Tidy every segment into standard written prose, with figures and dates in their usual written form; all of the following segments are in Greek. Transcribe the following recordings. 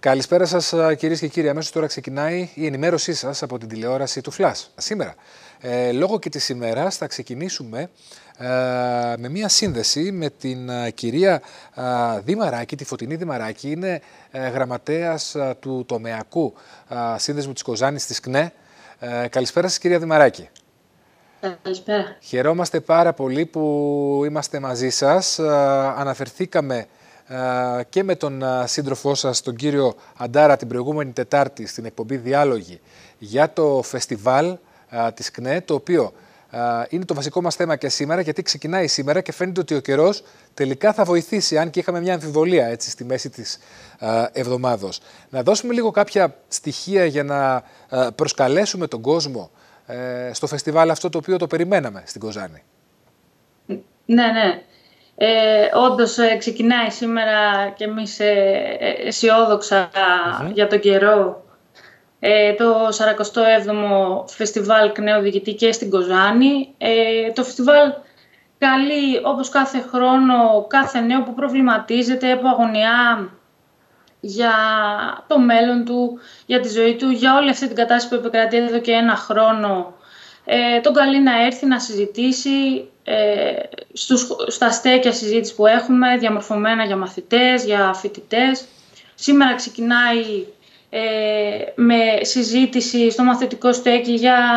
Καλησπέρα σας κυρίες και κύριοι. Αμέσως τώρα ξεκινάει η ενημέρωσή σας από την τηλεόραση του Flash. Σήμερα, λόγω και της ημέρας, θα ξεκινήσουμε με μία σύνδεση με την κυρία Δημαράκη, τη Φωτεινή Δημαράκη. Είναι γραμματέας του τομεακού σύνδεσμου της Κοζάνης της ΚΝΕ. Καλησπέρα σας κυρία Δημαράκη. Καλησπέρα. Χαιρόμαστε πάρα πολύ που είμαστε μαζί σας. Αναφερθήκαμε και με τον σύντροφό σας, τον κύριο Αντάρα, την προηγούμενη Τετάρτη στην εκπομπή Διάλογοι για το φεστιβάλ της ΚΝΕ, το οποίο είναι το βασικό μας θέμα και σήμερα, γιατί ξεκινάει σήμερα και φαίνεται ότι ο καιρός τελικά θα βοηθήσει, αν και είχαμε μια αμφιβολία έτσι, στη μέση της εβδομάδος. Να δώσουμε λίγο κάποια στοιχεία για να προσκαλέσουμε τον κόσμο στο φεστιβάλ αυτό, το οποίο το περιμέναμε στην Κοζάνη. Ναι. Όντως ξεκινάει σήμερα και εμείς αισιόδοξα για τον καιρό το 47ο Φεστιβάλ ΚΝΕ Οδηγητή και στην Κοζάνη. Το φεστιβάλ καλεί, όπως κάθε χρόνο, κάθε νέο που προβληματίζεται, που αγωνιά για το μέλλον του, για τη ζωή του, για όλη αυτή την κατάσταση που επικρατεί εδώ και ένα χρόνο. Τον καλεί να έρθει να συζητήσει στα στέκια συζήτηση που έχουμε, διαμορφωμένα για μαθητές, για φοιτητές. Σήμερα ξεκινάει με συζήτηση στο μαθητικό στέκι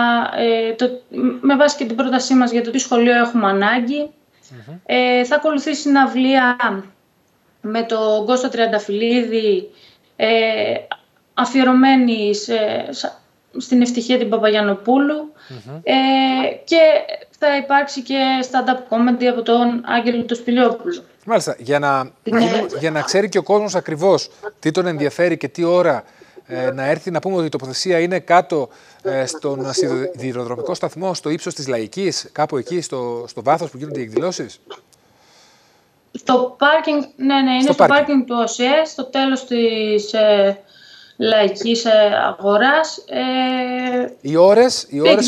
με βάση και την πρότασή μας για το τι σχολείο έχουμε ανάγκη. Θα ακολουθήσει συναυλία με τον Κώστα Τριανταφυλλίδη, αφιερωμένη στην ευτυχία την Παπαγιαννοπούλου, και θα υπάρξει και stand-up comedy από τον Άγγελο του Σπηλιόπουλο. Μάλιστα, για να ξέρει και ο κόσμος ακριβώς τι τον ενδιαφέρει και τι ώρα να έρθει, να πούμε ότι η τοποθεσία είναι κάτω στον σιδηροδρομικό σταθμό, στο ύψος της Λαϊκής, κάπου εκεί, στο βάθος που γίνονται οι εκδηλώσεις. Στο πάρκινγκ, ναι, είναι στο πάρκινγκ του ΟΣΕ, στο τέλος της Λαϊκής Αγοράς. Οι ώρες...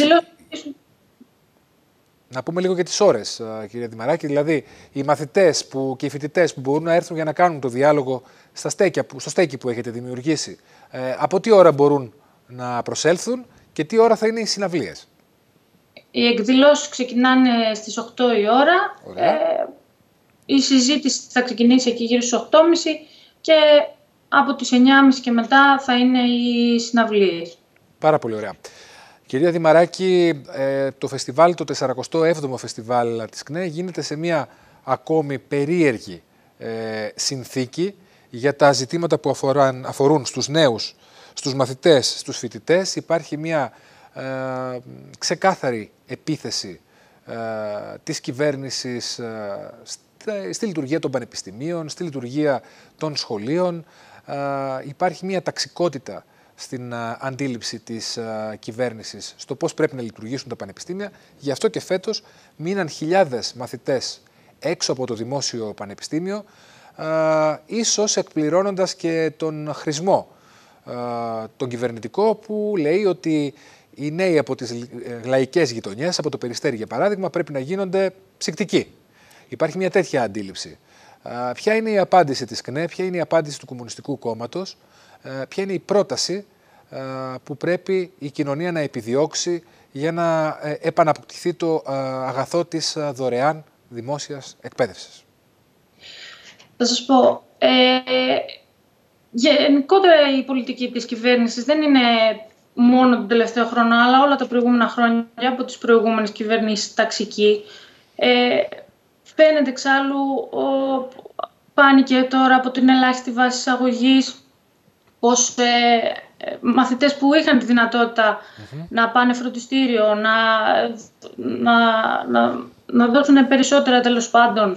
Να πούμε λίγο για τις ώρες, κυρία Δημαράκη. Δηλαδή, οι μαθητές και οι φοιτητές που μπορούν να έρθουν για να κάνουν το διάλογο στο στέκι που έχετε δημιουργήσει, από τι ώρα μπορούν να προσέλθουν και τι ώρα θα είναι οι συναυλίες? Οι εκδηλώσεις ξεκινάνε στις 8 η ώρα. Η συζήτηση θα ξεκινήσει εκεί γύρω στις 8.30 και από τις 9.30 και μετά θα είναι οι συναυλίες. Πάρα πολύ ωραία. Κυρία Δημαράκη, το φεστιβάλ, το 47ο φεστιβάλ της ΚΝΕ γίνεται σε μια ακόμη περίεργη συνθήκη για τα ζητήματα που αφορούν στους νέους, στους μαθητές, στους φοιτητές. Υπάρχει μια ξεκάθαρη επίθεση της κυβέρνησης στη λειτουργία των πανεπιστημίων, στη λειτουργία των σχολείων. Υπάρχει μια ταξικότητα στην αντίληψη της κυβέρνησης στο πώς πρέπει να λειτουργήσουν τα πανεπιστήμια. Γι' αυτό και φέτος μείναν χιλιάδες μαθητές έξω από το δημόσιο πανεπιστήμιο, ίσως εκπληρώνοντας και τον χρησμό τον κυβερνητικό, που λέει ότι οι νέοι από τις λαϊκές γειτονιές, από το Περιστέρι για παράδειγμα, πρέπει να γίνονται ψυκτικοί. Υπάρχει μια τέτοια αντίληψη. Ποια είναι η απάντηση της ΚΝΕ, ποια είναι η απάντηση του Κομμουνιστικού Κόμματος, ποια είναι η πρόταση που πρέπει η κοινωνία να επιδιώξει για να επαναποκτηθεί το αγαθό της δωρεάν δημόσιας εκπαίδευσης? Θα σας πω, γενικότερα η πολιτική της κυβέρνησης δεν είναι μόνο τον τελευταίο χρόνο, αλλά όλα τα προηγούμενα χρόνια από τις προηγούμενες κυβερνήσεις ταξική. Φαίνεται εξάλλου πάνε και τώρα από την ελάχιστη βάση εισαγωγής πως μαθητές που είχαν τη δυνατότητα να πάνε φροντιστήριο, να δώσουν περισσότερα τέλος πάντων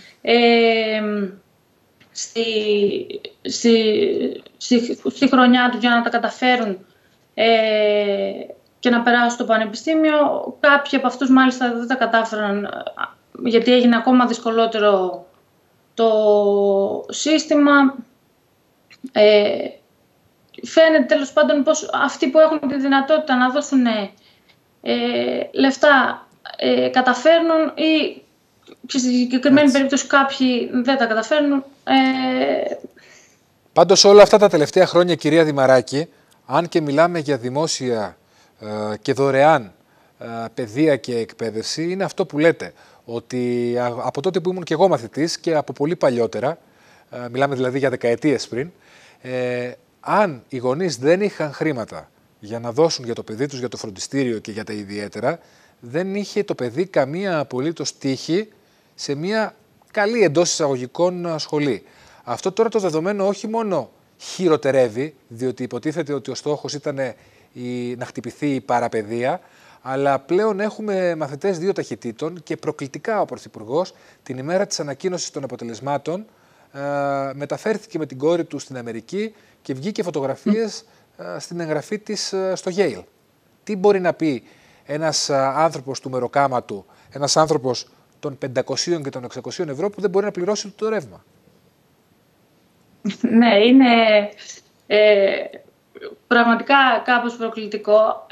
στη χρονιά τους για να τα καταφέρουν και να περάσουν στο πανεπιστήμιο. Κάποιοι από αυτούς μάλιστα δεν τα κατάφεραν, γιατί έγινε ακόμα δυσκολότερο το σύστημα. Φαίνεται τέλος πάντων πως αυτοί που έχουν τη δυνατότητα να δώσουν λεφτά καταφέρνουν, ή στη συγκεκριμένη περίπτωση κάποιοι δεν τα καταφέρνουν. Πάντως όλα αυτά τα τελευταία χρόνια, κυρία Δημαράκη, αν και μιλάμε για δημόσια και δωρεάν παιδεία και εκπαίδευση, είναι αυτό που λέτε, ότι από τότε που ήμουν και εγώ μαθητής και από πολύ παλιότερα, μιλάμε δηλαδή για δεκαετίες πριν, αν οι γονείς δεν είχαν χρήματα για να δώσουν για το παιδί τους, για το φροντιστήριο και για τα ιδιαίτερα, δεν είχε το παιδί καμία απολύτως τύχη σε μια καλή εντός εισαγωγικών σχολή. Αυτό τώρα το δεδομένο όχι μόνο χειροτερεύει, διότι υποτίθεται ότι ο στόχος ήταν να χτυπηθεί η παραπαιδεία, αλλά πλέον έχουμε μαθητές 2 ταχυτήτων και προκλητικά ο Πρωθυπουργός την ημέρα της ανακοίνωσης των αποτελεσμάτων μεταφέρθηκε με την κόρη του στην Αμερική και βγήκε φωτογραφίες στην εγγραφή της στο Yale. Τι μπορεί να πει ένας άνθρωπος του μεροκάματου, ένας άνθρωπος των 500 και των 600 ευρώ που δεν μπορεί να πληρώσει το ρεύμα? Ναι, είναι πραγματικά κάπως προκλητικό.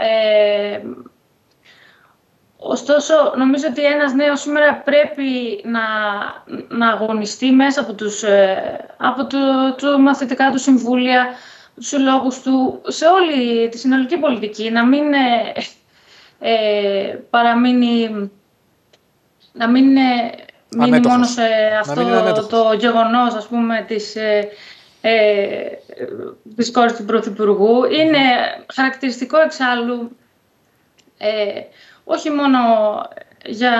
Ωστόσο, νομίζω ότι ένας νέος σήμερα πρέπει να αγωνιστεί μέσα από του μαθητικά του συμβούλια, τους συλλόγους του, σε όλη τη συνολική πολιτική, να μην παραμείνει, να μην μείνει μόνο σε αυτό το γεγονός, ας πούμε, της κόρης του Πρωθυπουργού. Είναι χαρακτηριστικό εξάλλου, όχι μόνο για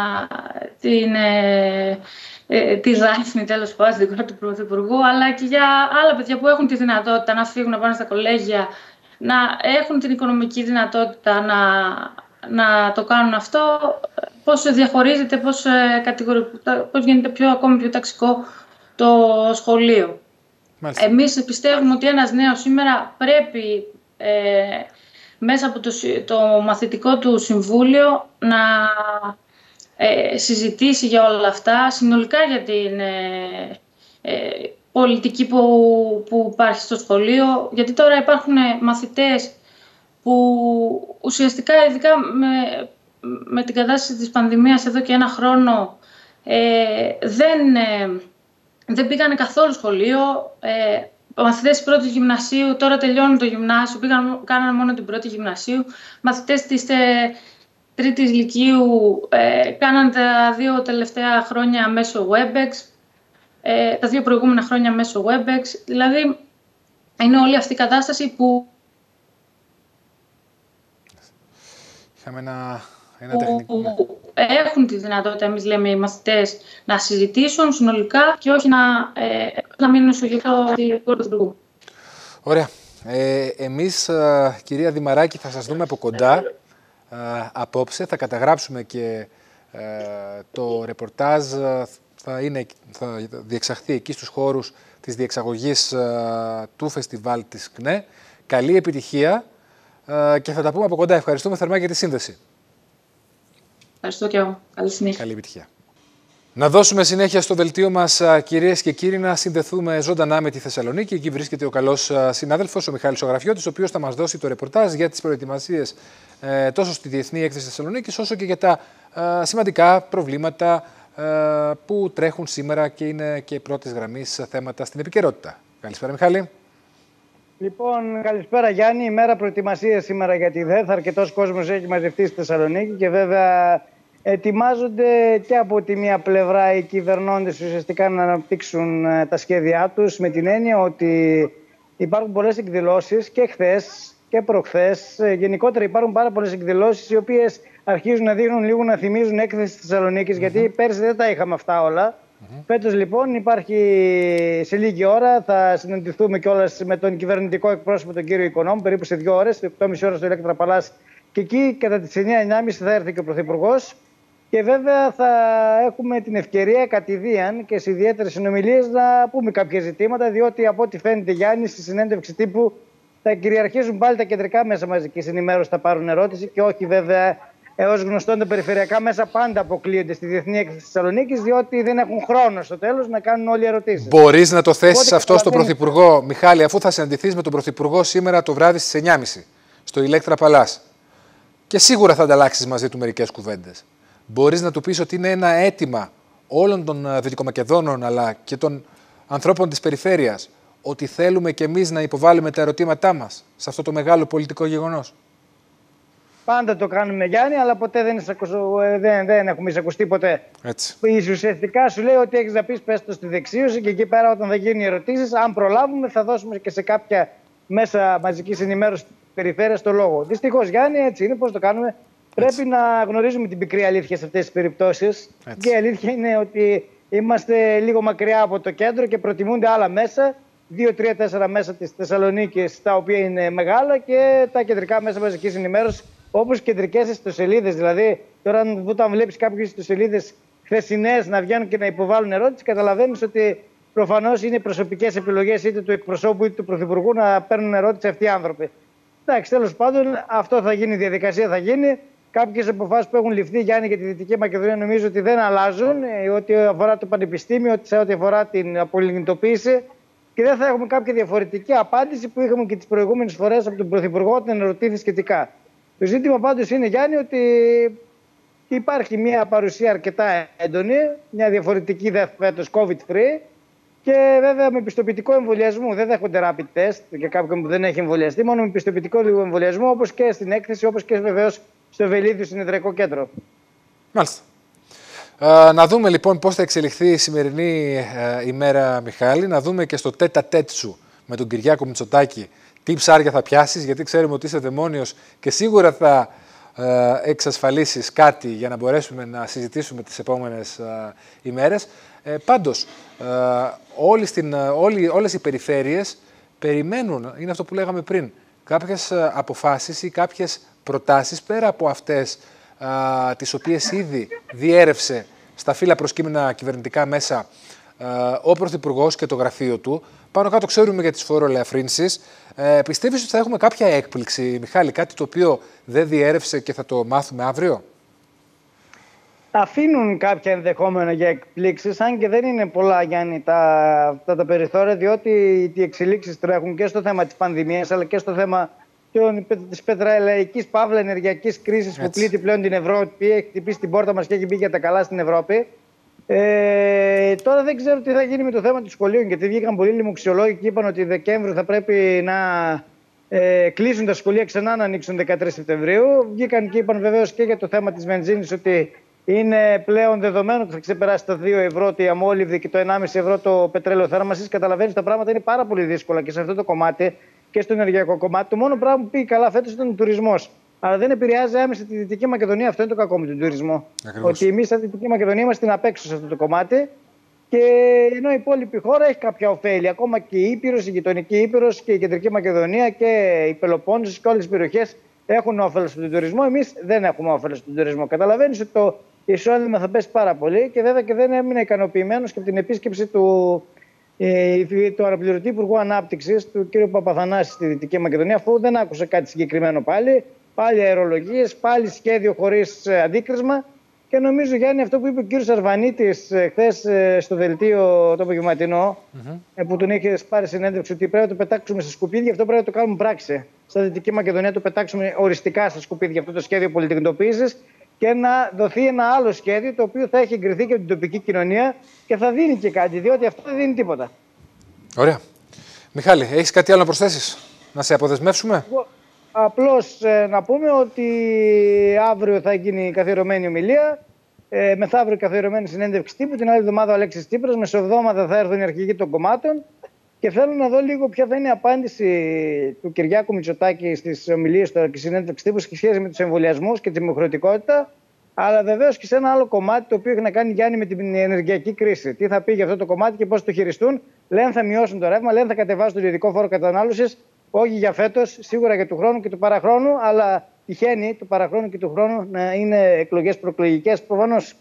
τη Δάφνη, τέλος πάντων, την κόρη του Πρωθυπουργού, αλλά και για άλλα παιδιά που έχουν τη δυνατότητα να φύγουν, να πάνε στα κολέγια, να έχουν την οικονομική δυνατότητα να το κάνουν αυτό, πώς διαχωρίζεται, πώς γίνεται ακόμη πιο ταξικό το σχολείο. Μάλιστα. Εμείς πιστεύουμε ότι ένας νέος σήμερα πρέπει μέσα από το μαθητικό του συμβούλιο να συζητήσει για όλα αυτά, συνολικά για την πολιτική που υπάρχει στο σχολείο, γιατί τώρα υπάρχουν μαθητές που ουσιαστικά, ειδικά με την κατάσταση της πανδημίας εδώ και 1 χρόνο, δεν πήγανε καθόλου σχολείο. Μαθητές της πρώτης γυμνασίου τώρα τελειώνουν το γυμνάσιο, κάνανε μόνο την πρώτη γυμνασίου. Μαθητές της τρίτης λυκείου κάνανε τα 2 τελευταία χρόνια μέσω WebEx, τα 2 προηγούμενα χρόνια μέσω WebEx. Δηλαδή, είναι όλη αυτή η κατάσταση που είχαμε ένα έχουν τη δυνατότητα, εμείς λέμε οι μαθητές, να συζητήσουν συνολικά και όχι να μείνουν στο γιο του Πρωθυπουργού. Ωραία. Εμείς, κυρία Δημαράκη, θα σας δούμε από κοντά απόψε. Θα καταγράψουμε και το ρεπορτάζ. Θα διεξαχθεί εκεί στους χώρους της διεξαγωγής του φεστιβάλ της ΚΝΕ. Καλή επιτυχία και θα τα πούμε από κοντά. Ευχαριστούμε θερμά για τη σύνδεση. Ευχαριστώ και εγώ. Καλή συνέχεια. Καλή επιτυχία. Να δώσουμε συνέχεια στο δελτίο μας, κυρίες και κύριοι, να συνδεθούμε ζωντανά με τη Θεσσαλονίκη. Εκεί βρίσκεται ο καλός συνάδελφος, ο Μιχάλης Γραφιώτης, ο οποίος θα μας δώσει το ρεπορτάζ για τις προετοιμασίες τόσο στη Διεθνή Έκθεση Θεσσαλονίκης, όσο και για τα σημαντικά προβλήματα που τρέχουν σήμερα και είναι και πρώτης γραμμής θέματα στην επικαιρότητα. Καλησπέρα, Μιχάλη. Λοιπόν, καλησπέρα Γιάννη. Ημέρα προετοιμασίας σήμερα για τη ΔΕΘ. Αρκετός κόσμος έχει μαζευτεί στη Θεσσαλονίκη και βέβαια ετοιμάζονται και από τη μία πλευρά οι κυβερνώντες ουσιαστικά να αναπτύξουν τα σχέδιά τους, με την έννοια ότι υπάρχουν πολλές εκδηλώσεις και χθες και προχθές. Γενικότερα υπάρχουν πάρα πολλές εκδηλώσεις οι οποίες αρχίζουν να δείχνουν λίγο, να θυμίζουν έκθεση της Θεσσαλονίκης, γιατί πέρσι δεν τα είχαμε αυτά όλα. Φέτος λοιπόν υπάρχει, σε λίγη ώρα θα συναντηθούμε κιόλας με τον κυβερνητικό εκπρόσωπο, τον κύριο Οικονόμου, περίπου σε 2 ώρες, 8,5 ώρες στο Ηλέκτρα Παλάς, και εκεί κατά τις 9:30 θα έρθει και ο Πρωθυπουργός. Και βέβαια θα έχουμε την ευκαιρία κατηδίαν και σε ιδιαίτερες συνομιλίες να πούμε κάποια ζητήματα, διότι από ό,τι φαίνεται, Γιάννη, στη συνέντευξη τύπου θα κυριαρχήσουν πάλι τα κεντρικά μέσα μαζικής ενημέρωσης, θα πάρουν ερώτηση και όχι βέβαια. Ως γνωστόν, τα περιφερειακά μέσα πάντα αποκλείονται στη Διεθνή Έκθεση της Θεσσαλονίκης, διότι δεν έχουν χρόνο στο τέλος να κάνουν όλοι ερωτήσεις. Μπορείς να το θέσεις αυτό στον Πρωθυπουργό, Μιχάλη, αφού θα συναντηθείς με τον Πρωθυπουργό σήμερα το βράδυ στις 9:30 στο Ηλέκτρα Παλάς και σίγουρα θα ανταλλάξεις μαζί του μερικές κουβέντες. Μπορείς να του πεις ότι είναι ένα αίτημα όλων των Δυτικομακεδόνων αλλά και των ανθρώπων της περιφέρειας ότι θέλουμε κι εμείς να υποβάλουμε τα ερωτήματά μας σε αυτό το μεγάλο πολιτικό γεγονός? Πάντα το κάνουμε, Γιάννη, αλλά ποτέ δεν έχουμε εισακουστεί ποτέ. Έτσι. Ουσιαστικά σου λέει ότι έχεις να πεις, πες το στη δεξίωση, και εκεί πέρα όταν θα γίνουν οι ερωτήσεις, αν προλάβουμε, θα δώσουμε και σε κάποια μέσα μαζικής ενημέρωσης περιφέρειας το λόγο. Δυστυχώς, Γιάννη, έτσι είναι. Πώς το κάνουμε? Έτσι. Πρέπει να γνωρίζουμε την πικρή αλήθεια σε αυτές τις περιπτώσεις. Και η αλήθεια είναι ότι είμαστε λίγο μακριά από το κέντρο και προτιμούνται άλλα μέσα. 2, 3, 4 μέσα της Θεσσαλονίκης, τα οποία είναι μεγάλα, και τα κεντρικά μέσα μαζικής ενημέρωσης, όπως κεντρικές ιστοσελίδες. Δηλαδή, τώρα όταν βλέπεις κάποιες ιστοσελίδες χθεσινές να βγαίνουν και να υποβάλουν ερώτηση, καταλαβαίνεις ότι προφανώς είναι προσωπικές επιλογές είτε του εκπροσώπου είτε του πρωθυπουργού να παίρνουν ερώτηση αυτοί οι άνθρωποι. Εντάξει, τέλος πάντων, αυτό θα γίνει, η διαδικασία θα γίνει. Κάποιες αποφάσεις που έχουν ληφθεί, Γιάννη, για τη Δυτική Μακεδονία νομίζω ότι δεν αλλάζουν, ό,τι αφορά το πανεπιστήμιο, ό,τι αφορά την απολιγνητοποίηση. Και δεν θα έχουμε κάποια διαφορετική απάντηση που είχαμε και τις προηγούμενες φορές από τον Πρωθυπουργό όταν ερωτήθη σχετικά. Το ζήτημα πάντως είναι, Γιάννη, ότι υπάρχει μια παρουσία αρκετά έντονη, μια διαφορετική φέτος COVID-free, και βέβαια με πιστοποιητικό εμβολιασμό. Δεν δέχονται rapid test για κάποιον που δεν έχει εμβολιαστεί, μόνο με πιστοποιητικό εμβολιασμό, όπως και στην έκθεση, όπως και βεβαίως στο Βελίδιο Συνεδριακό Κέντρο. Μάλιστα. Να δούμε λοιπόν πώς θα εξελιχθεί η σημερινή ημέρα, Μιχάλη. Να δούμε και στο τέτα-τέτ σου με τον Κυριάκο Μητσοτάκη τι ψάρια θα πιάσεις, γιατί ξέρουμε ότι είσαι δαιμόνιος και σίγουρα θα εξασφαλίσεις κάτι για να μπορέσουμε να συζητήσουμε τις επόμενες ημέρες. Πάντως, όλες οι περιφέρειες περιμένουν, είναι αυτό που λέγαμε πριν, κάποιες αποφάσεις ή κάποιες προτάσεις πέρα από αυτές τις οποίες ήδη διέρευσε στα φύλλα προσκύμενα κυβερνητικά μέσα ο Πρωθυπουργός και το γραφείο του. Πάνω κάτω ξέρουμε για τις φοροελαφρύνσεις. Πιστεύεις ότι θα έχουμε κάποια έκπληξη, Μιχάλη, κάτι το οποίο δεν διέρευσε και θα το μάθουμε αύριο? Αφήνουν κάποια ενδεχόμενα για εκπλήξεις, αν και δεν είναι πολλά, Γιάννη, τα περιθώρια, διότι οι εξελίξεις τρέχουν και στο θέμα της πανδημίας, αλλά και στο θέμα της πετρελαϊκής παύλα ενεργειακής κρίσης που πλήττει πλέον την Ευρώπη, έχει χτυπήσει την πόρτα μας και έχει μπει για τα καλά στην Ευρώπη. Τώρα δεν ξέρω τι θα γίνει με το θέμα του σχολείου, γιατί βγήκαν πολλοί λοιμοξιολόγοι και είπαν ότι Δεκέμβριο θα πρέπει να κλείσουν τα σχολεία ξανά, να ανοίξουν 13 Σεπτεμβρίου. Βγήκαν και είπαν βεβαίως και για το θέμα της βενζίνης ότι είναι πλέον δεδομένο ότι θα ξεπεράσει τα 2 ευρώ η αμόλυβδη και το 1,5 ευρώ το πετρέλαιο θέρμανσης. Καταλαβαίνεις, τα πράγματα είναι πάρα πολύ δύσκολα και σε αυτό το κομμάτι και στο ενεργειακό κομμάτι. Το μόνο πράγμα που πήγε καλά φέτος ήταν ο τουρισμός. Αλλά δεν επηρεάζει άμεσα τη Δυτική Μακεδονία. Αυτό είναι το κακό με τον τουρισμό. Ακριβώς. Ότι εμείς, στη Δυτική Μακεδονία, είμαστε στην απέξω σε αυτό το κομμάτι. Και ενώ η υπόλοιπη χώρα έχει κάποια ωφέλη. Ακόμα και η Ήπειρος, η γειτονική Ήπειρος και η Κεντρική Μακεδονία και η Πελοπόννησος και όλες τις περιοχές έχουν όφελος από τον τουρισμό. Εμείς δεν έχουμε όφελος από τον τουρισμό. Καταλαβαίνεις ότι το εισόδημα θα πέσει πάρα πολύ, και βέβαια και δεν έμεινα ικανοποιημένος και από την επίσκεψη του αναπληρωτή Υπουργού Ανάπτυξης, του κ. Παπαθανάση, στη Δυτική Μακεδονία, αφού δεν άκουσε κάτι συγκεκριμένο πάλι. Πάλι αερολογίες, πάλι σχέδιο χωρίς αντίκρισμα. Και νομίζω, Γιάννη, αυτό που είπε ο κ. Αρβανίτης χθες στο δελτίο το απογευματινό, που τον είχε πάρει συνέντευξη, ότι πρέπει να το πετάξουμε στα σκουπίδια, αυτό πρέπει να το κάνουμε πράξη. Στα Δυτική Μακεδονία το πετάξουμε οριστικά στα σκουπίδια αυτό το σχέδιο πολιτικοποίησης, και να δοθεί ένα άλλο σχέδιο το οποίο θα έχει εγκριθεί και από την τοπική κοινωνία και θα δίνει και κάτι, διότι αυτό δεν δίνει τίποτα. Ωραία. Μιχάλη, έχεις κάτι άλλο να προσθέσεις, να σε αποδεσμεύσουμε? Απλώς να πούμε ότι αύριο θα γίνει καθιερωμένη ομιλία, μεθαύριο καθιερωμένη συνέντευξη τύπου, την άλλη εβδομάδα ο Αλέξης Τσίπρας, μεσοβδόμαδα θα έρθουν οι αρχηγοί των κομμάτων, και θέλω να δω λίγο ποια θα είναι η απάντηση του Κυριάκου Μητσοτάκη στις ομιλίες και συνέντευξη τύπου σε σχέση με τους εμβολιασμούς και την υποχρεωτικότητα, αλλά βεβαίως και σε ένα άλλο κομμάτι το οποίο έχει να κάνει, Γιάννη, με την ενεργειακή κρίση. Τι θα πει για αυτό το κομμάτι και πώς το χειριστούν? Λένε θα μειώσουν το ρεύμα, λένε θα κατεβάσουν τον ειδικό φόρο κατανάλωσης. Όχι για φέτος, σίγουρα για του χρόνου και του παραχρόνου, αλλά τυχαίνει του παραχρόνου και του χρόνου να είναι εκλογές προεκλογικές προφανώς.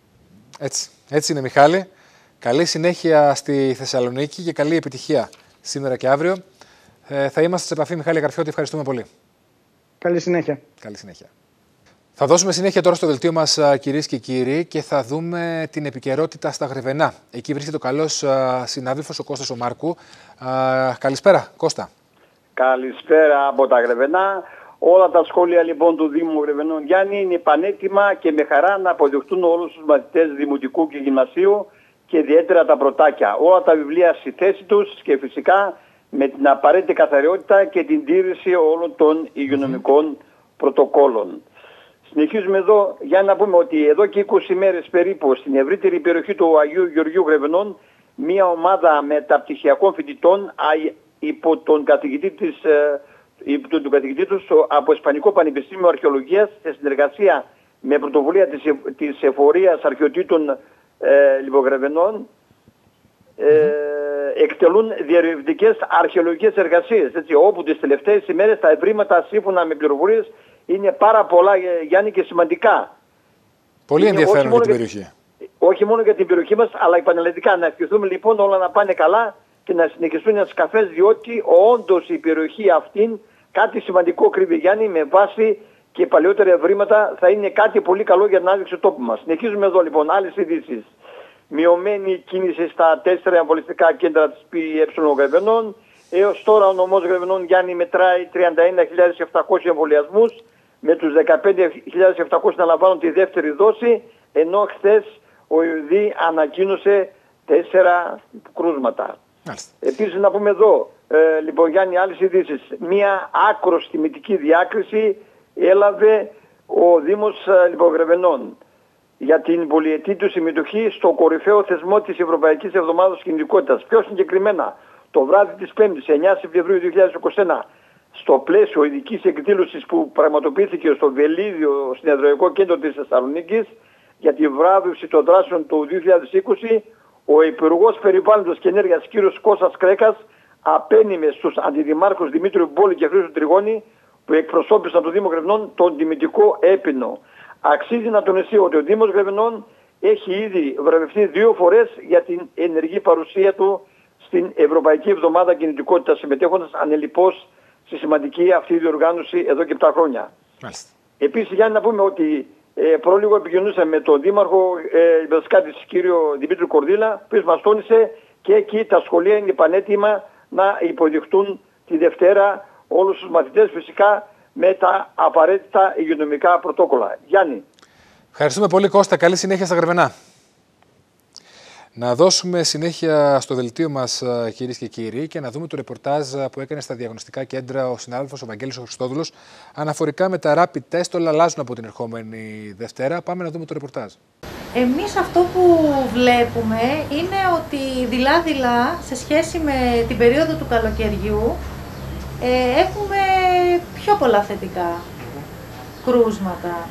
Έτσι είναι, Μιχάλη. Καλή συνέχεια στη Θεσσαλονίκη και καλή επιτυχία σήμερα και αύριο. Θα είμαστε σε επαφή, Μιχάλη Καρφιώτη. Ευχαριστούμε πολύ. Καλή συνέχεια. Καλή συνέχεια. Θα δώσουμε συνέχεια τώρα στο δελτίο μας, κυρίες και κύριοι, και θα δούμε την επικαιρότητα στα Γρεβενά. Εκεί βρίσκεται ο καλός συνάδελφος ο Κώστας ο Μάρκου. Καλησπέρα, Κώστα. Καλησπέρα από τα Γρεβενά. Όλα τα σχόλια λοιπόν του Δήμου Γρεβενών, Γιάννη, είναι πανέτοιμα και με χαρά να αποδεχτούν όλους τους μαθητές δημοτικού και γυμνασίου και ιδιαίτερα τα πρωτάκια. Όλα τα βιβλία στη θέση τους και φυσικά με την απαραίτητη καθαριότητα και την τήρηση όλων των υγειονομικών πρωτοκόλων. Συνεχίζουμε εδώ για να πούμε ότι εδώ και 20 μέρες περίπου στην ευρύτερη περιοχή του Αγίου Γεωργίου Γρεβενών μια ομάδα μεταπτυχιακών φοιτητών υπό τον καθηγητή τους από Ισπανικό Πανεπιστήμιο Αρχαιολογίας σε συνεργασία με πρωτοβουλία της Εφορίας Αρχαιοτήτων Λιβογρεβενών εκτελούν διερευνητικές αρχαιολογικές εργασίες, έτσι, όπου τις τελευταίες ημέρες τα ευρήματα σύμφωνα με πληροφορίες είναι πάρα πολλά, Γιάννη, και σημαντικά. Πολύ ενδιαφέρον για την περιοχή. Όχι μόνο για την περιοχή μας, αλλά επαναληπτικά. Να ευχηθούμε λοιπόν όλα να πάνε καλά και να συνεχιστούν οι σκαφές, διότι όντως η περιοχή αυτή κάτι σημαντικό κρύβει, Γιάννη, με βάση και παλαιότερα ευρήματα θα είναι κάτι πολύ καλό για την ανάδειξη του τόπου μας. Συνεχίζουμε εδώ λοιπόν άλλες ειδήσεις. Μειωμένη κίνηση στα 4 εμβολιστικά κέντρα της ΠΕ Γρεβενών. Έως τώρα ο νομός Γρεβενών, Γιάννη, μετράει 31.700 εμβολιασμούς, με τους 15.700 να λαμβάνουν τη δεύτερη δόση, ενώ χθες ο ΙΟΔΗ ανακοίνωσε 4 κρούσματα. Επίσης να πούμε εδώ, λοιπόν, Γιάννη, άλλες ειδήσεις. Μία άκρος τιμητική διάκριση έλαβε ο Δήμος Λιβογρεβενών για την πολυετή του συμμετοχή στο κορυφαίο θεσμό της Ευρωπαϊκής Εβδομάδας Κινητικότητας. Πιο συγκεκριμένα, το βράδυ της 5ης, 9 Σεπτεμβρίου 2021, στο πλαίσιο ειδικής εκδήλωσης που πραγματοποιήθηκε στο Βελίδιο Συνεδριακό Κέντρο της Θεσσαλονίκης για τη βράβευση των δράσεων του 2020, ο Υπουργός Περιβάλλοντος και Ενέργειας κ. Κώστας Κρέκας απένιμε στους αντιδημάρχους Δημήτριο Μπόλη και Χρήστο Τριγώνη, που εκπροσώπησαν το Δήμο Γρεβενών, τον τιμητικό έπινο. Αξίζει να τονιστεί ότι ο Δήμος Γρεβενών έχει ήδη βραβευτεί 2 φορές για την ενεργή παρουσία του στην Ευρωπαϊκή Εβδομάδα Κινητικότητας, συμμετέχοντας ανελιπώς στη σημαντική αυτή διοργάνωση εδώ και 7 χρόνια. Επίσης, Γιάννη, να πούμε ότι πρόλιγο επικοινωνήσαμε με τον Δήμαρχο Βεσκάτης, κύριο Δημήτρη Κορδίλα, που μας τόνισε και εκεί τα σχολεία είναι πανέτοιμα να υποδειχτούν τη Δευτέρα όλους τους μαθητές, φυσικά με τα απαραίτητα υγειονομικά πρωτόκολλα. Γιάννη. Ευχαριστούμε πολύ, Κώστα. Καλή συνέχεια στα Γρεβενά. Να δώσουμε συνέχεια στο δελτίο μας, κυρίες και κύριοι, και να δούμε το ρεπορτάζ που έκανε στα διαγνωστικά κέντρα ο συνάδελφος ο Βαγγέλης ο Χριστόδουλος αναφορικά με τα rapid test. Όλα αλλάζουν από την ερχόμενη Δευτέρα. Πάμε να δούμε το ρεπορτάζ. Εμείς αυτό που βλέπουμε είναι ότι δειλά-δειλά σε σχέση με την περίοδο του καλοκαιριού έχουμε πιο πολλά θετικά κρούσματα.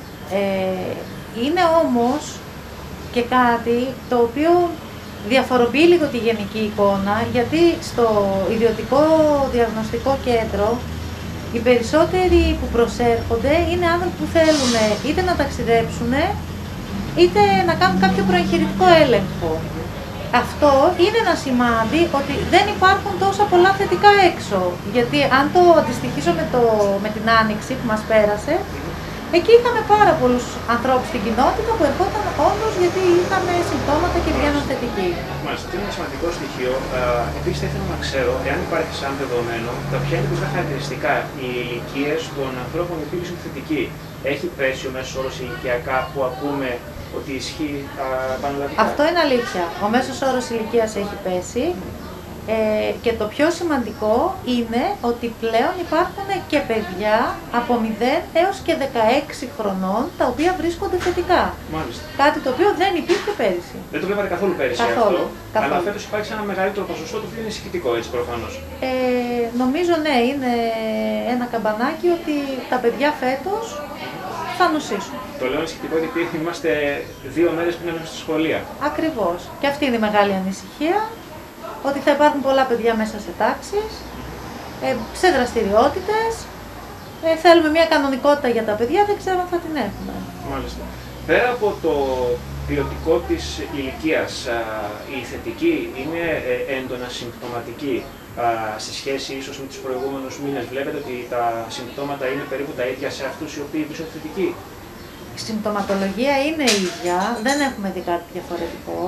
Είναι όμως και κάτι το οποίο διαφοροποιεί λίγο τη γενική εικόνα, γιατί στο ιδιωτικό διαγνωστικό κέντρο οι περισσότεροι που προσέρχονται είναι άνθρωποι που θέλουν είτε να ταξιδέψουν είτε να κάνουν κάποιο προεγχειρητικό έλεγχο. Αυτό είναι ένα σημάδι ότι δεν υπάρχουν τόσα πολλά θετικά έξω, γιατί αν το αντιστοιχίσω με την Άνοιξη που μας πέρασε, εκεί είχαμε πάρα πολλούς ανθρώπους στην κοινότητα που ερχόταν όντως γιατί είχαν συμπτώματα και βγαίνουν θετικοί. Μάλιστα, αυτό είναι ένα σημαντικό στοιχείο. Επίσης, θα ήθελα να ξέρω, εάν υπάρχει σαν δεδομένο, τα ποια είναι τα χαρακτηριστικά, οι ηλικίες των ανθρώπων οι οποίοι είναι θετικοί. Έχει πέσει ο μέσος όρος ηλικιακά που ακούμε ότι ισχύει πανελλαδικά? Αυτό είναι αλήθεια. Ο μέσος όρος ηλικίας έχει πέσει. Και το πιο σημαντικό είναι ότι πλέον υπάρχουν και παιδιά από 0 έως και 16 χρονών τα οποία βρίσκονται θετικά. Μάλιστα. Κάτι το οποίο δεν υπήρχε πέρυσι. Δεν το βλέπατε καθόλου πέρυσι καθόλου, αυτό, αλλά φέτος υπάρχει ένα μεγαλύτερο ποσοστό το οποίο είναι ησυχητικό, έτσι προφανώς. Νομίζω ναι, είναι ένα καμπανάκι ότι τα παιδιά φέτος θα νοσήσουν. Το λέω ησυχητικό γιατί είμαστε 2 μέρες πριν από στη σχολεία. Ακριβώς. Και αυτή είναι η μεγάλη ανησυχία. Ότι θα υπάρχουν πολλά παιδιά μέσα σε τάξεις, σε δραστηριότητες. Θέλουμε μια κανονικότητα για τα παιδιά, δεν ξέρω αν θα την έχουμε. Μάλιστα. Πέρα από το ποιοτικό της ηλικίας, η θετική είναι έντονα συμπτωματική σε σχέση ίσως με τους προηγούμενους μήνες? Βλέπετε ότι τα συμπτώματα είναι περίπου τα ίδια σε αυτούς οι οποίοι βρίσκονται θετικοί? Η συμπτωματολογία είναι ίδια, δεν έχουμε δει κάτι διαφορετικό.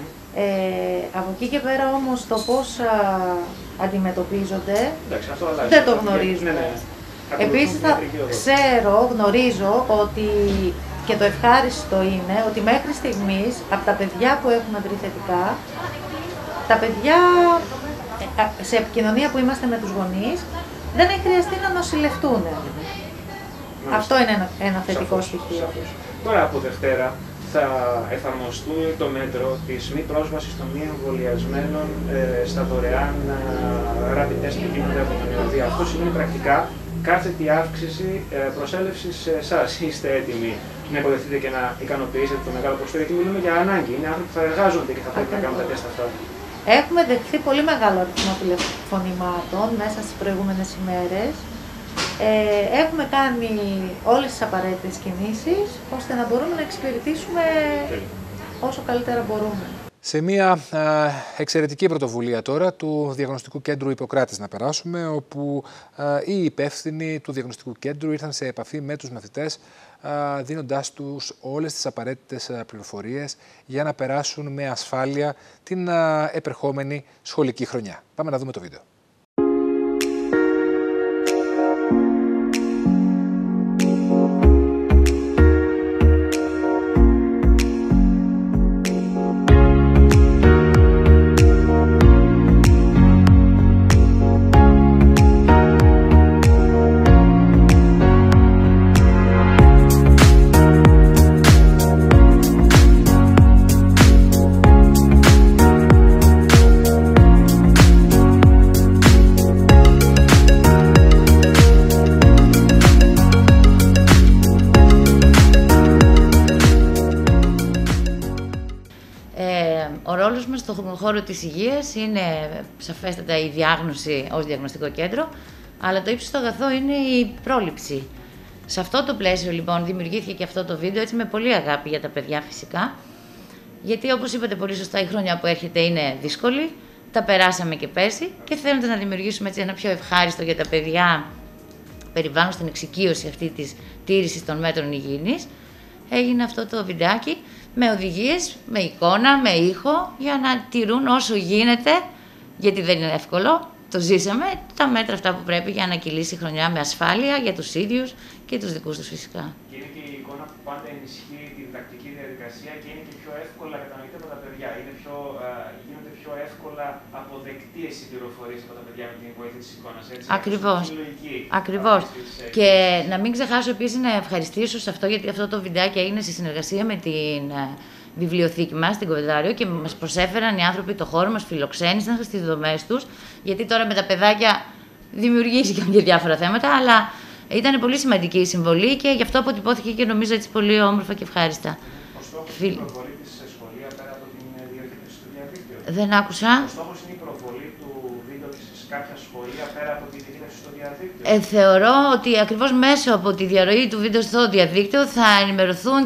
Από εκεί και πέρα όμως το πώς αντιμετωπίζονται, εντάξει, αυτό αλλάζει, δεν το γνωρίζουμε. Ναι. Επίσης, γνωρίζω ότι και το ευχάριστο είναι ότι μέχρι στιγμής, από τα παιδιά που έχουμε βρει θετικά, τα παιδιά, σε επικοινωνία που είμαστε με τους γονείς, δεν έχει χρειαστεί να νοσηλευτούν. Αυτό είναι ένα θετικό στοιχείο. Τώρα από Δευτέρα θα εφαρμοστούν το μέτρο της μη πρόσβασης των μη εμβολιασμένων στα δωρεάν rapid test που γίνονται από τον ΕΟΔΗ. Αυτό σημαίνει πρακτικά κάθετη αύξηση προσέλευσης σε εσάς. Είστε έτοιμοι να υποδεχτείτε και να ικανοποιήσετε το μεγάλο ποσοστό, γιατί μιλούμε για ανάγκη. Είναι άνθρωποι που θα εργάζονται και θα πρέπει να κάνουν τα τεστ αυτά. Έχουμε δεχθεί πολύ μεγάλο αριθμό τηλεφωνημάτων μέσα στις προηγούμενες ημέρες. Έχουμε κάνει όλες τις απαραίτητες κινήσεις, ώστε να μπορούμε να εξυπηρετήσουμε όσο καλύτερα μπορούμε. Σε μια εξαιρετική πρωτοβουλία τώρα του Διαγνωστικού Κέντρου Ιπποκράτης να περάσουμε, όπου οι υπεύθυνοι του Διαγνωστικού Κέντρου ήρθαν σε επαφή με τους μαθητές, δίνοντάς τους όλες τις απαραίτητες πληροφορίες για να περάσουν με ασφάλεια την επερχόμενη σχολική χρονιά. Πάμε να δούμε το βίντεο. Ο ρόλος μας στον χώρο της υγείας είναι σαφέστατα η διάγνωση ως διαγνωστικό κέντρο, αλλά το ύψιστο αγαθό είναι η πρόληψη. Σε αυτό το πλαίσιο λοιπόν δημιουργήθηκε και αυτό το βίντεο, έτσι με πολύ αγάπη για τα παιδιά φυσικά, γιατί όπως είπατε πολύ σωστά, η χρονιά που έρχεται είναι δύσκολη, τα περάσαμε και πέρσι και θέλοντας να δημιουργήσουμε έτσι ένα πιο ευχάριστο για τα παιδιά περιβάλλον στην εξοικείωση αυτή της τήρησης των μέτρων υγιεινής, έγινε αυτό το βιντεάκι με οδηγίες, με εικόνα, με ήχο, για να τηρούν όσο γίνεται, γιατί δεν είναι εύκολο, το ζήσαμε, τα μέτρα αυτά που πρέπει για να κυλήσει η χρονιά με ασφάλεια για τους ίδιους και τους δικούς τους φυσικά. Και είναι και η εικόνα που πάντα ενισχύει τη διδακτική διαδικασία και είναι και πιο εύκολα κατανοητή από τα παιδιά. Γίνονται πιο εύκολα αποδεκτές οι πληροφορίες από τα παιδιά με την βοήθεια της εικόνας. Ακριβώς. Ακριβώς. Και να μην ξεχάσω επίσης να ευχαριστήσω σε αυτό, γιατί αυτό το βιντεάκι έγινε σε συνεργασία με την βιβλιοθήκη μας, στην Κοβεντάριο, και μας προσέφεραν οι άνθρωποι το χώρο, μας φιλοξένησαν στις δομές τους, γιατί τώρα με τα παιδάκια δημιουργήθηκαν και διάφορα θέματα, αλλά ήταν πολύ σημαντική η συμβολή και γι' αυτό αποτυπώθηκε και νομίζω έτσι πολύ όμορφα και ευχάριστα. Ο στόχος είναι η προβολή της σχολεία πέρα από την διαδίκτυα στο διαδίκτυο. Δεν άκουσα. Ο στόχος είναι η προβολή του βίντεο σε κάποια σχολεία πέρα από τη διαδίκτυα στο διαδίκτυο. Θεωρώ ότι ακριβώς μέσω από τη διαρροή του βίντεο στο διαδίκτυο θα ενημερωθούν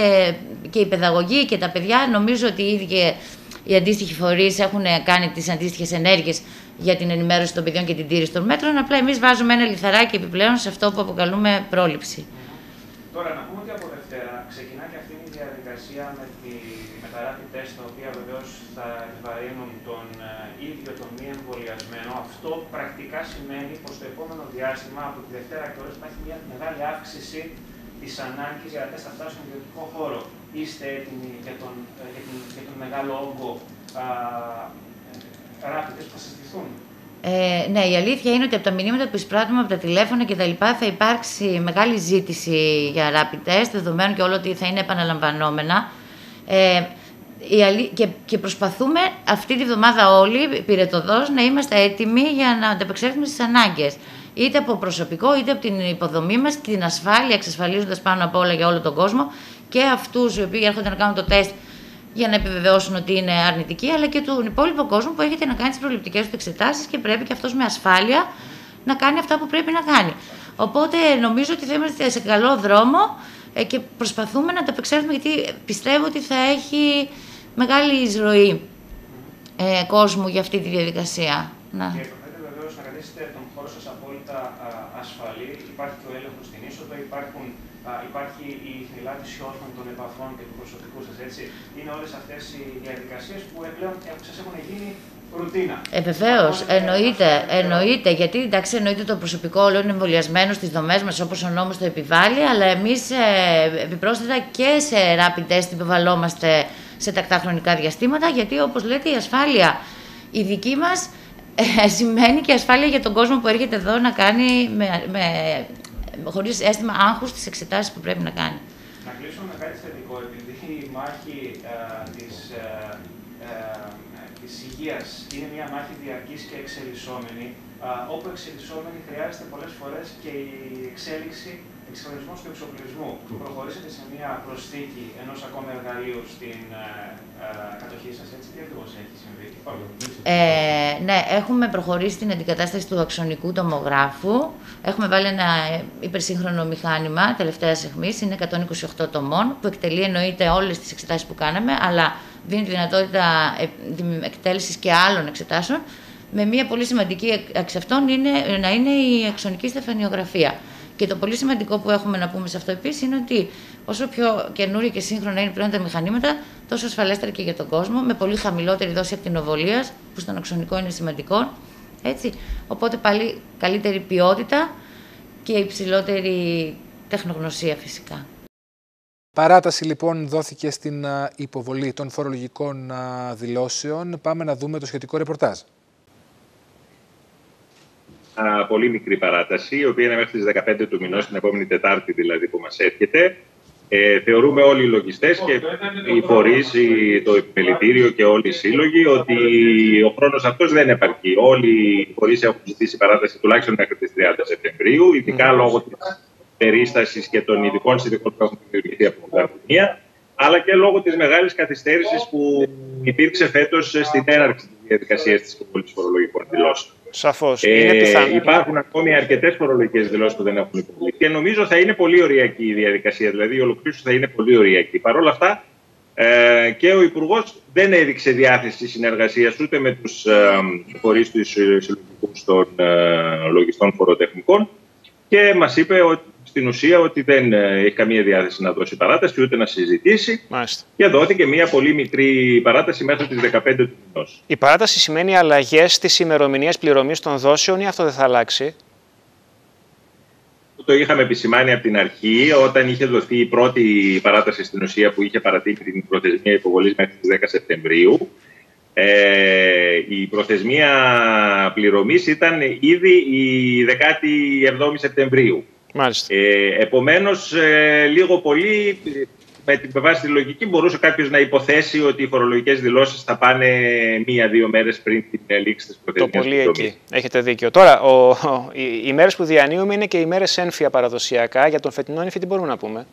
και οι παιδαγωγοί και τα παιδιά. Νομίζω ότι ήδη και οι αντίστοιχοι φορείς έχουν κάνει τις αντίστοιχες ενέργειες για την ενημέρωση των παιδιών και την τήρηση των μέτρων. Απλά εμείς βάζουμε ένα λιθαράκι επιπλέον σε αυτό που αποκαλούμε πρόληψη. Τώρα, να πούμε ότι από Δευτέρα ξεκινά και αυτή η διαδικασία με τα rapid test, τα οποία βεβαίως θα επιβαρύνουν τον ίδιο τον μη εμβολιασμένο. Αυτό πρακτικά σημαίνει πως το επόμενο διάστημα, από τη Δευτέρα και όλες, υπάρχει μια μεγάλη αύξηση της ανάγκης για τεστ αυτά στον ιδιωτικό χώρο. Είστε έτοιμοι για τον μεγάλο όγκο rapid test που θα συζητηθούν? Ναι, η αλήθεια είναι ότι από τα μηνύματα που εισπράττουμε από τα τηλέφωνα και τα λοιπά θα υπάρξει μεγάλη ζήτηση για rapid test, δεδομένου και όλο ότι θα είναι επαναλαμβανόμενα. Και προσπαθούμε αυτή τη βδομάδα όλοι, πυρετωδώς, να είμαστε έτοιμοι για να ανταπεξέλθουμε στις ανάγκες. Είτε από προσωπικό, είτε από την υποδομή μας, την ασφάλεια, εξασφαλίζοντας πάνω απ' όλα για όλο τον κόσμο και αυτούς οι οποίοι έρχονται να κάνουν το τεστ για να επιβεβαιώσουν ότι είναι αρνητικοί, αλλά και τον υπόλοιπο κόσμο που έχετε να κάνει τις προληπτικές του εξετάσεις και πρέπει και αυτός με ασφάλεια να κάνει αυτά που πρέπει να κάνει. Οπότε νομίζω ότι θα είμαστε σε καλό δρόμο και προσπαθούμε να ανταπεξέλθουμε, γιατί πιστεύω ότι θα έχει μεγάλη εισρωή κόσμου για αυτή τη διαδικασία. Και προτείνετε βεβαίως να κρατήσετε τον χώρο σας απόλυτα ασφαλή. Υπάρχει και ο έλεγχος στην είσοδο, υπάρχει η χνηλάτιση όρθων των επαφών και του προσωπικού σας, έτσι. Είναι όλες αυτές οι διαδικασίες που πλέον σας έχουν γίνει Βεβαίως, εννοείται, γιατί εντάξει, εννοείται το προσωπικό όλο είναι εμβολιασμένο στις δομές μας όπως ο νόμος το επιβάλλει, αλλά εμείς επιπρόσθετα και σε rapid test επιβαλλόμαστε σε τακτά χρονικά διαστήματα, γιατί όπως λέτε η ασφάλεια η δική μας σημαίνει και ασφάλεια για τον κόσμο που έρχεται εδώ να κάνει χωρίς αίσθημα άγχους τις εξετάσεις που πρέπει να κάνει. Να κλείσουμε με κάτι θετικό, επειδή η μάχη της υγείας είναι μια μάχη διαρκής και εξελισσόμενη, όπου εξελισσόμενη χρειάζεται πολλές φορές και η εξελισσμός του εξοπλισμού. Προχωρήσατε σε μια προσθήκη ενός ακόμα εργαλείου στην κατοχή σας, έτσι, τι ακριβώς έχει συμβεί? Ναι, έχουμε προχωρήσει στην αντικατάσταση του αξονικού τομογράφου. Έχουμε βάλει ένα υπερσύγχρονο μηχάνημα τελευταίας αιχμής, είναι 128 τομών, που εκτελεί εννοείται όλες τις εξετάσεις που κάναμε, αλλά δίνει τη δυνατότητα εκτέλεσης και άλλων εξετάσεων. Με μία πολύ σημαντική εξ αυτών να είναι η αξονική στεφανιογραφία. Και το πολύ σημαντικό που έχουμε να πούμε σε αυτό επίσης είναι ότι όσο πιο καινούρια και σύγχρονα είναι πλέον τα μηχανήματα, τόσο ασφαλέστερα και για τον κόσμο, με πολύ χαμηλότερη δόση ακτινοβολίας, που στον αξονικό είναι σημαντικό. Έτσι. Οπότε πάλι καλύτερη ποιότητα και υψηλότερη τεχνογνωσία φυσικά. Παράταση λοιπόν δόθηκε στην υποβολή των φορολογικών δηλώσεων. Πάμε να δούμε το σχετικό ρεπορτάζ. Πολύ μικρή παράταση, η οποία είναι μέχρι τις 15 του μηνός, την επόμενη Τετάρτη δηλαδή που μας έρχεται. Θεωρούμε όλοι οι λογιστές και οι φορείς, το επιμελητήριο και όλοι οι σύλλογοι ότι ο χρόνος αυτός δεν επαρκεί. Όλοι οι φορείς έχουν ζητήσει παράταση τουλάχιστον μέχρι τις 30 Σεπτεμβρίου, ειδικά λόγω της περίστασης και των ειδικών συνθηκών που έχουν δημιουργηθεί από την πανδημία, αλλά και λόγω της μεγάλης καθυστέρησης που υπήρξε φέτος στην έναρξη της διαδικασίας της υποβολής φορολογικών δηλώσεων. Σαφώς. Είναι πιθανό. Υπάρχουν ακόμη αρκετές φορολογικές δηλώσεις που δεν έχουν υποβληθεί και νομίζω θα είναι πολύ ωριακή η διαδικασία, δηλαδή η ολοκλήρωση θα είναι πολύ ωριακή. Παρ' όλα αυτά, και ο Υπουργός δεν έδειξε διάθεση συνεργασίας ούτε με τους φορείς του συλλογικού των λογιστών φοροτεχνικών και μας είπε ότι στην ουσία ότι δεν έχει καμία διάθεση να δώσει παράταση ούτε να συζητήσει. Μάλιστα. Και δόθηκε μια πολύ μικρή παράταση μέχρι τις 15 του μηνός. Η παράταση σημαίνει αλλαγές στις ημερομηνίες πληρωμής των δόσεων ή αυτό δεν θα αλλάξει? Το είχαμε επισημάνει από την αρχή, όταν είχε δοθεί η πρώτη παράταση στην ουσία που είχε παρατείνει την προθεσμία υποβολής μέχρι τις 10 Σεπτεμβρίου. Η προθεσμία πληρωμής ήταν ήδη η 17η Σεπτεμβρίου. Επομένως, λίγο πολύ, με την βάση τη λογική, μπορούσε κάποιος να υποθέσει ότι οι φορολογικές δηλώσεις θα πάνε 1-2 μέρες πριν την λήξη της προθεσμίας. Το πολύ εκεί. Έχετε δίκιο. Τώρα, οι μέρες που διανύουμε είναι και οι μέρες ένφια παραδοσιακά. Για τον φετινό ένφη τι μπορούμε να πούμε?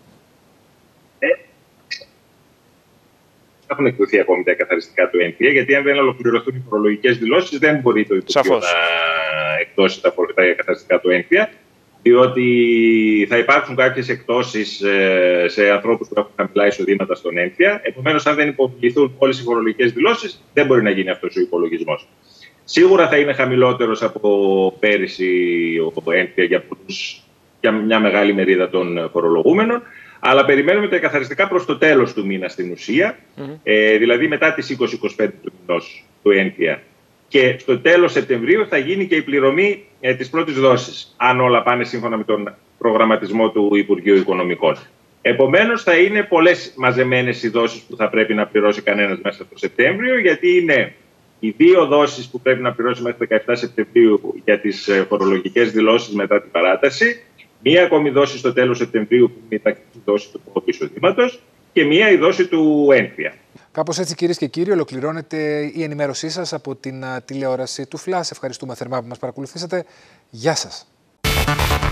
Έχουν εκδοθεί ακόμη τα καθαριστικά του ένφια, γιατί αν δεν ολοκληρωθούν οι φορολογικές δηλώσεις, δεν μπορεί το Υπουργείο να εκδώσει τα καθαριστικά του ένφια. Διότι θα υπάρξουν κάποιες εκτόσεις σε ανθρώπους που έχουν χαμηλά εισοδήματα στον ένφια. Επομένως, αν δεν υποβληθούν όλες οι φορολογικές δηλώσεις, δεν μπορεί να γίνει αυτός ο υπολογισμός. Σίγουρα θα είναι χαμηλότερος από πέρυσι ο ένφια για μια μεγάλη μερίδα των φορολογούμενων, αλλά περιμένουμε τα εκαθαριστικά προς το τέλος του μήνα στην ουσία, δηλαδή μετά τις 20-25 του μηνός του ένφια. Και στο τέλος Σεπτεμβρίου θα γίνει και η πληρωμή της πρώτης δόσης, αν όλα πάνε σύμφωνα με τον προγραμματισμό του Υπουργείου Οικονομικών. Επομένως, θα είναι πολλές μαζεμένες οι δόσεις που θα πρέπει να πληρώσει κανένας μέσα στο Σεπτέμβριο, γιατί είναι οι 2 δόσεις που πρέπει να πληρώσει μέχρι 17 Σεπτεμβρίου για τις φορολογικές δηλώσεις μετά την παράταση, μία ακόμη δόση στο τέλος Σεπτεμβρίου που είναι η τακτική δόση του πρώτου εισοδήματος και μία η δόση του ένφια. Κάπως έτσι, κυρίες και κύριοι, ολοκληρώνεται η ενημέρωσή σας από την τηλεόραση του Flash. Ευχαριστούμε θερμά που μας παρακολουθήσατε. Γεια σας.